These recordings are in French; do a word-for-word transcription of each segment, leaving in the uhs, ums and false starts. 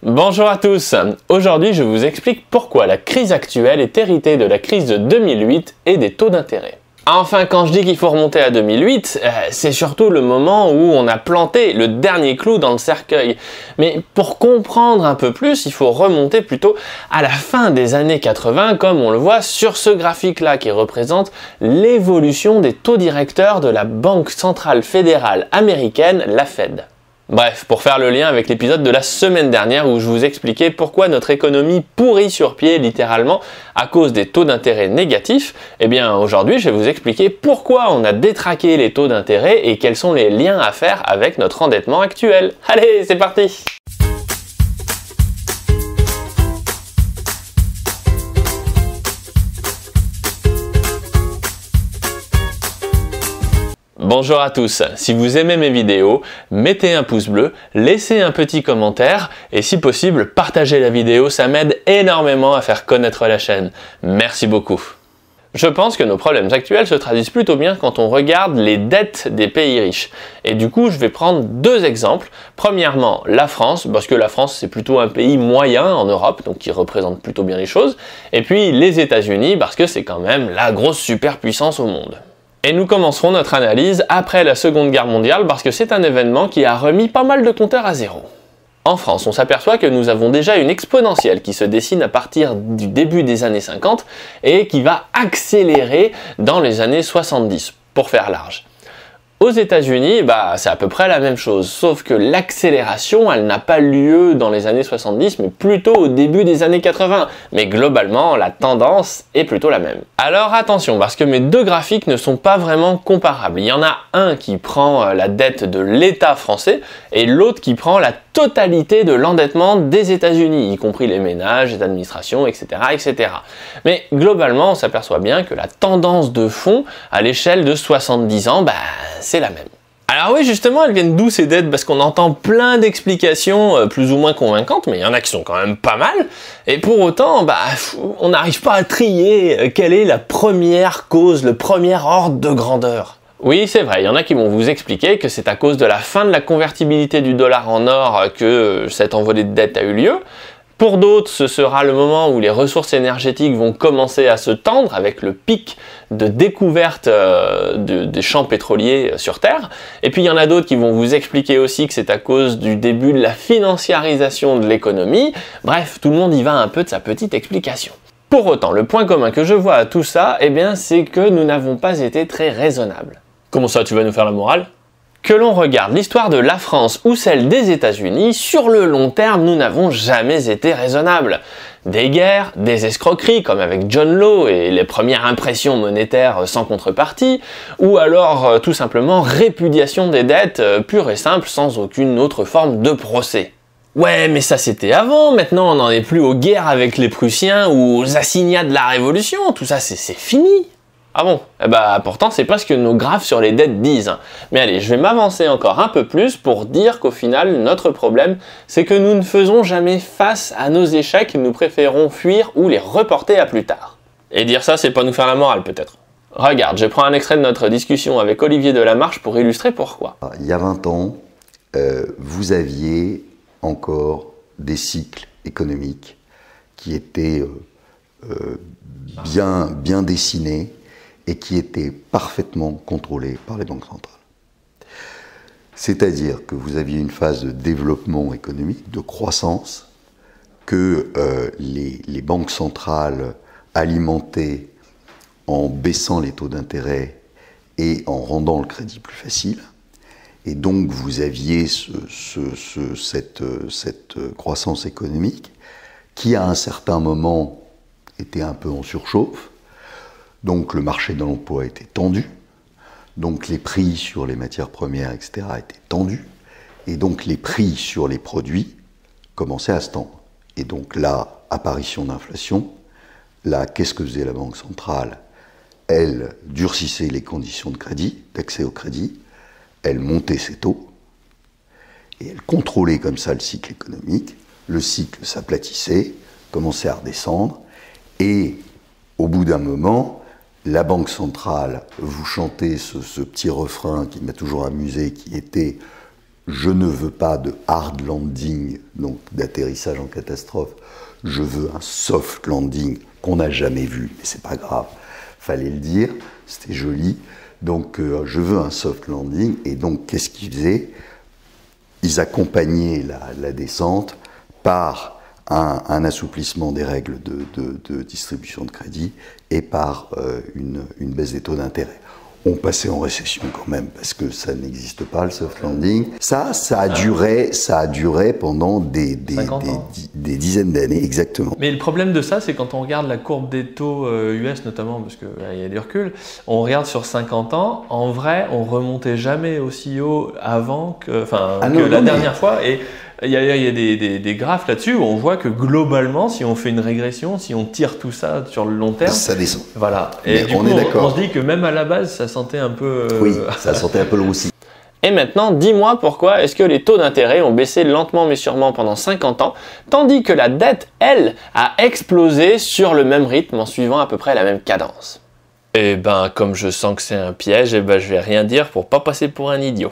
Bonjour à tous, aujourd'hui je vous explique pourquoi la crise actuelle est héritée de la crise de deux mille huit et des taux d'intérêt. Enfin, quand je dis qu'il faut remonter à deux mille huit, euh, c'est surtout le moment où on a planté le dernier clou dans le cercueil. Mais pour comprendre un peu plus, il faut remonter plutôt à la fin des années quatre-vingts, comme on le voit sur ce graphique-là, qui représente l'évolution des taux directeurs de la Banque centrale fédérale américaine, la Fed. Bref, pour faire le lien avec l'épisode de la semaine dernière où je vous expliquais pourquoi notre économie pourrit sur pied littéralement à cause des taux d'intérêt négatifs, eh bien aujourd'hui je vais vous expliquer pourquoi on a détraqué les taux d'intérêt et quels sont les liens à faire avec notre endettement actuel. Allez, c'est parti! Bonjour à tous, si vous aimez mes vidéos, mettez un pouce bleu, laissez un petit commentaire et si possible, partagez la vidéo, ça m'aide énormément à faire connaître la chaîne. Merci beaucoup. Je pense que nos problèmes actuels se traduisent plutôt bien quand on regarde les dettes des pays riches. Et du coup, je vais prendre deux exemples. Premièrement, la France, parce que la France c'est plutôt un pays moyen en Europe, donc qui représente plutôt bien les choses. Et puis les États-Unis, parce que c'est quand même la grosse superpuissance au monde. Et nous commencerons notre analyse après la Seconde Guerre mondiale parce que c'est un événement qui a remis pas mal de compteurs à zéro. En France, on s'aperçoit que nous avons déjà une exponentielle qui se dessine à partir du début des années cinquante et qui va accélérer dans les années soixante-dix, pour faire large. Aux États-Unis, bah, c'est à peu près la même chose, sauf que l'accélération, elle n'a pas lieu dans les années soixante-dix, mais plutôt au début des années quatre-vingts. Mais globalement, la tendance est plutôt la même. Alors attention, parce que mes deux graphiques ne sont pas vraiment comparables. Il y en a un qui prend la dette de l'État français, et l'autre qui prend la totalité de l'endettement des États-Unis, y compris les ménages, les administrations, et cetera, et cetera. Mais globalement, on s'aperçoit bien que la tendance de fond, à l'échelle de soixante-dix ans, bah, c'est la même. Alors oui, justement, elles viennent d'où ces dettes? Parce qu'on entend plein d'explications euh, plus ou moins convaincantes, mais il y en a qui sont quand même pas mal. Et pour autant, bah, on n'arrive pas à trier euh, quelle est la première cause, le premier ordre de grandeur. Oui, c'est vrai, il y en a qui vont vous expliquer que c'est à cause de la fin de la convertibilité du dollar en or que cet envolée de dette a eu lieu. Pour d'autres, ce sera le moment où les ressources énergétiques vont commencer à se tendre avec le pic de découverte euh, de, des champs pétroliers sur Terre. Et puis il y en a d'autres qui vont vous expliquer aussi que c'est à cause du début de la financiarisation de l'économie. Bref, tout le monde y va un peu de sa petite explication. Pour autant, le point commun que je vois à tout ça, eh bien, c'est que nous n'avons pas été très raisonnables. Comment ça, tu vas nous faire la morale ? Que l'on regarde l'histoire de la France ou celle des États-Unis, sur le long terme, nous n'avons jamais été raisonnables. Des guerres, des escroqueries, comme avec John Law et les premières impressions monétaires sans contrepartie, ou alors euh, tout simplement répudiation des dettes euh, pure et simple, sans aucune autre forme de procès. Ouais, mais ça c'était avant, maintenant on n'en est plus aux guerres avec les Prussiens ou aux assignats de la Révolution, tout ça c'est fini. Ah bon? Eh bah pourtant c'est pas ce que nos graphes sur les dettes disent. Mais allez, je vais m'avancer encore un peu plus pour dire qu'au final, notre problème, c'est que nous ne faisons jamais face à nos échecs, nous préférons fuir ou les reporter à plus tard. Et dire ça, c'est pas nous faire la morale peut-être. Regarde, je prends un extrait de notre discussion avec Olivier Delamarche pour illustrer pourquoi. Il y a vingt ans, euh, vous aviez encore des cycles économiques qui étaient euh, euh, bien, bien dessinés, et qui était parfaitement contrôlé par les banques centrales. C'est-à-dire que vous aviez une phase de développement économique, de croissance, que euh, les, les banques centrales alimentaient en baissant les taux d'intérêt et en rendant le crédit plus facile. Et donc vous aviez ce, ce, ce, cette, cette croissance économique qui, à un certain moment, était un peu en surchauffe. Donc le marché de l'emploi était tendu, donc les prix sur les matières premières, et cetera étaient tendus, et donc les prix sur les produits commençaient à se tendre. Et donc là, apparition d'inflation, là, qu'est-ce que faisait la Banque centrale? Elle durcissait les conditions de crédit, d'accès au crédit, elle montait ses taux, et elle contrôlait comme ça le cycle économique, le cycle s'aplatissait, commençait à redescendre, et au bout d'un moment, la Banque centrale vous chantait ce, ce petit refrain qui m'a toujours amusé, qui était je ne veux pas de hard landing, donc d'atterrissage en catastrophe, je veux un soft landing qu'on n'a jamais vu, mais c'est pas grave, fallait le dire, c'était joli. Donc euh, je veux un soft landing, et donc qu'est-ce qu'ils faisaient? Ils accompagnaient la, la descente par un, un assouplissement des règles de, de, de distribution de crédit et par euh, une, une baisse des taux d'intérêt. On passait en récession quand même, parce que ça n'existe pas, le soft landing. Ça, ça a duré, ça a duré pendant des, des, des, des dizaines d'années, exactement. Mais le problème de ça, c'est quand on regarde la courbe des taux U S notamment, parce qu'il y a des reculs, on regarde sur cinquante ans, en vrai, on remontait jamais aussi haut avant que, enfin, ah que non, la non, dernière mais... fois. Et il y a, il y a des, des, des graphes là-dessus où on voit que globalement, si on fait une régression, si on tire tout ça sur le long terme, ça descend. Voilà. Et mais du on coup, est on, on se dit que même à la base, ça sentait un peu. Euh... Oui, ça sentait un peu le roussi. Et maintenant, dis-moi pourquoi est-ce que les taux d'intérêt ont baissé lentement mais sûrement pendant cinquante ans, tandis que la dette, elle, a explosé sur le même rythme en suivant à peu près la même cadence. Eh ben, comme je sens que c'est un piège, eh ben, je vais rien dire pour pas passer pour un idiot.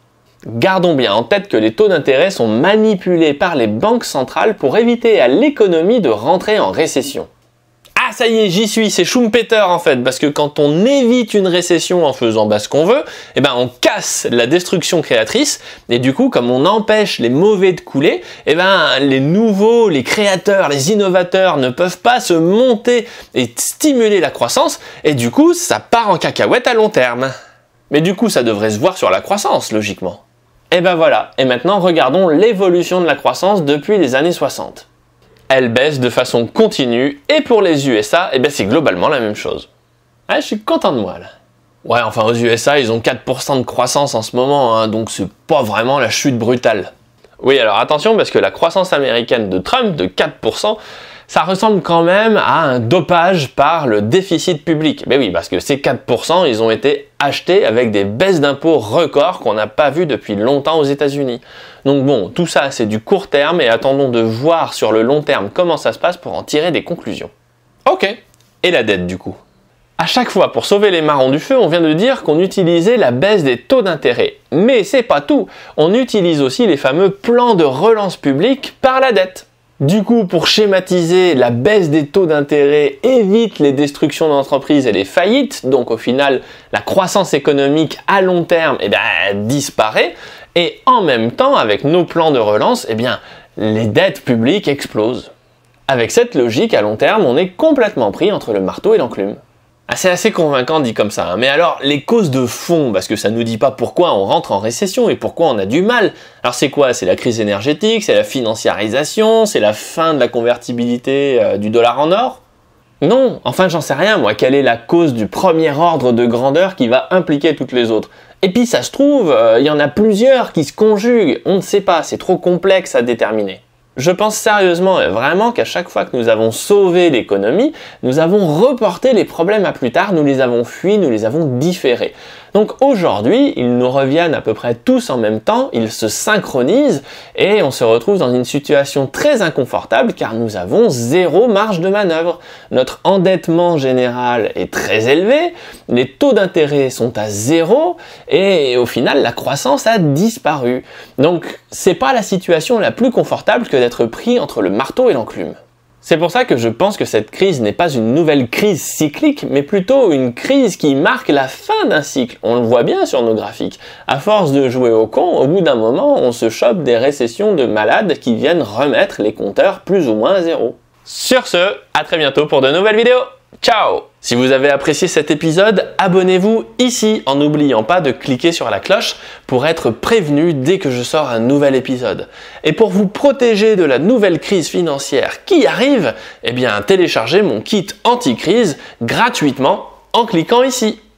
Gardons bien en tête que les taux d'intérêt sont manipulés par les banques centrales pour éviter à l'économie de rentrer en récession. Ah ça y est, j'y suis, c'est Schumpeter en fait, parce que quand on évite une récession en faisant bah, ce qu'on veut, eh ben on casse la destruction créatrice, et du coup comme on empêche les mauvais de couler, eh ben les nouveaux, les créateurs, les innovateurs ne peuvent pas se monter et stimuler la croissance, et du coup ça part en cacahuète à long terme. Mais du coup ça devrait se voir sur la croissance, logiquement. Et ben voilà, et maintenant regardons l'évolution de la croissance depuis les années soixante. Elle baisse de façon continue, et pour les U S A, eh ben c'est globalement la même chose. Ah, je suis content de moi là. Ouais, enfin aux U S A, ils ont quatre pour cent de croissance en ce moment, hein, donc c'est pas vraiment la chute brutale. Oui, alors attention, parce que la croissance américaine de Trump, de quatre pour cent, ça ressemble quand même à un dopage par le déficit public. Mais oui, parce que ces quatre pour cent, ils ont été achetés avec des baisses d'impôts records qu'on n'a pas vues depuis longtemps aux États-Unis. Donc bon, tout ça c'est du court terme et attendons de voir sur le long terme comment ça se passe pour en tirer des conclusions. Ok, et la dette du coup? À chaque fois, pour sauver les marrons du feu, on vient de dire qu'on utilisait la baisse des taux d'intérêt. Mais c'est pas tout, on utilise aussi les fameux plans de relance publique par la dette. Du coup, pour schématiser, la baisse des taux d'intérêt évite les destructions d'entreprises et les faillites, donc au final, la croissance économique à long terme eh bien, disparaît, et en même temps, avec nos plans de relance, eh bien, les dettes publiques explosent. Avec cette logique, à long terme, on est complètement pris entre le marteau et l'enclume. Ah, c'est assez convaincant dit comme ça, hein. Mais alors les causes de fond, parce que ça nous dit pas pourquoi on rentre en récession et pourquoi on a du mal. Alors c'est quoi? C'est la crise énergétique, c'est la financiarisation, c'est la fin de la convertibilité euh, du dollar en or? Non, enfin j'en sais rien moi, quelle est la cause du premier ordre de grandeur qui va impliquer toutes les autres? Et puis ça se trouve, il euh, y en a plusieurs qui se conjuguent, on ne sait pas, c'est trop complexe à déterminer. Je pense sérieusement et vraiment qu'à chaque fois que nous avons sauvé l'économie, nous avons reporté les problèmes à plus tard, nous les avons fuis, nous les avons différés. Donc aujourd'hui, ils nous reviennent à peu près tous en même temps, ils se synchronisent et on se retrouve dans une situation très inconfortable car nous avons zéro marge de manœuvre. Notre endettement général est très élevé, les taux d'intérêt sont à zéro et au final la croissance a disparu. Donc c'est pas la situation la plus confortable que d'être pris entre le marteau et l'enclume. C'est pour ça que je pense que cette crise n'est pas une nouvelle crise cyclique, mais plutôt une crise qui marque la fin d'un cycle. On le voit bien sur nos graphiques. À force de jouer au con, au bout d'un moment, on se chope des récessions de malades qui viennent remettre les compteurs plus ou moins à zéro. Sur ce, à très bientôt pour de nouvelles vidéos. Ciao! Si vous avez apprécié cet épisode, abonnez-vous ici en n'oubliant pas de cliquer sur la cloche pour être prévenu dès que je sors un nouvel épisode. Et pour vous protéger de la nouvelle crise financière qui arrive, eh bien téléchargez mon kit anti-crise gratuitement en cliquant ici.